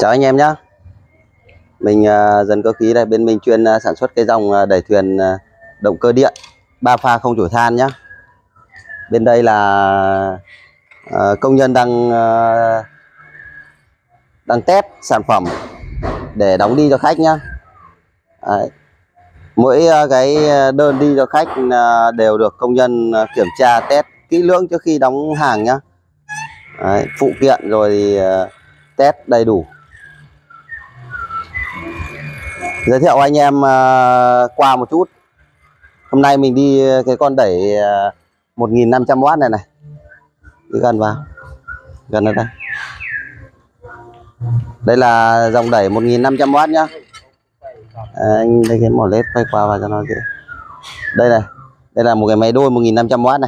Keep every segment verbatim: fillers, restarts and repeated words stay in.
Chào anh em nhé. Mình uh, Dần Cơ Khí đây, bên mình chuyên uh, sản xuất cái dòng uh, đẩy thuyền uh, động cơ điện ba pha không chổi than nhá. Bên đây là uh, công nhân đang uh, đang test sản phẩm để đóng đi cho khách nhá. Đấy. Mỗi uh, cái đơn đi cho khách uh, đều được công nhân uh, kiểm tra test kỹ lưỡng trước khi đóng hàng nhá. Đấy, phụ kiện rồi thì uh, test đầy đủ. Giới thiệu anh em uh, qua một chút. Hôm nay mình đi cái con đẩy uh, một nghìn năm trăm oát này này. Đi gần vào. Gần ở đây. Đây là dòng đẩy một nghìn năm trăm oát nhá. À, anh đây cái mỏ led quay qua vào cho nó dễ. Đây này. Đây là một cái máy đôi một nghìn năm trăm oát này.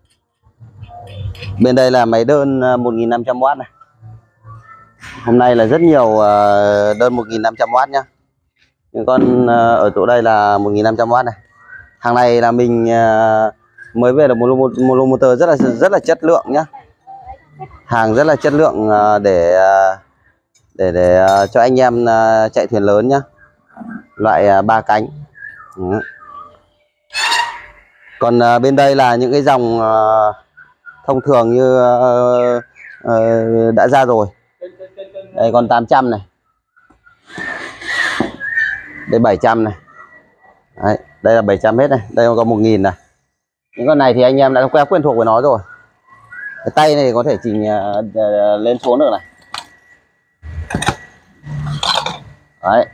Bên đây là máy đơn một nghìn năm trăm oát này. Hôm nay là rất nhiều uh, đơn một nghìn năm trăm oát nhá. Những con uh, ở chỗ đây là một nghìn năm trăm oát này. Hàng này là mình uh, mới về được một lô, một lô motor rất là rất là chất lượng nhá. Hàng rất là chất lượng uh, để uh, để để uh, cho anh em uh, chạy thuyền lớn nhá. Loại uh, ba cánh. Ừ. Còn uh, bên đây là những cái dòng uh, thông thường như uh, uh, đã ra rồi. Đây con tám trăm này. Đây bảy trăm này. Đấy, đây là bảy trăm hết này, đây còn có một nghìn này. Những con này thì anh em đã quen quen thuộc với nó rồi. Cái tay này có thể chỉnh uh, uh, lên xuống được này. Đấy.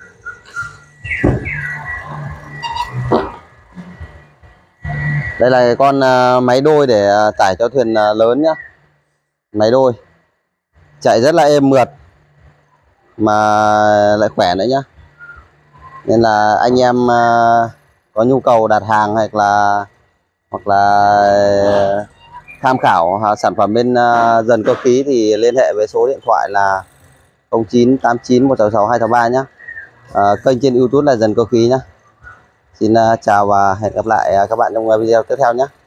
Đây là con uh, máy đôi để uh, tải cho thuyền uh, lớn nhá. Máy đôi. Chạy rất là êm mượt mà lại khỏe nữa nhá. Nên là anh em uh, có nhu cầu đặt hàng hoặc là hoặc là tham khảo uh, sản phẩm bên uh, Dần Cơ Khí thì liên hệ với số điện thoại là không chín tám chín một sáu sáu hai sáu ba nhá. Uh, kênh trên YouTube là Dần Cơ Khí nhá. Xin uh, chào và hẹn gặp lại uh, các bạn trong video tiếp theo nhé.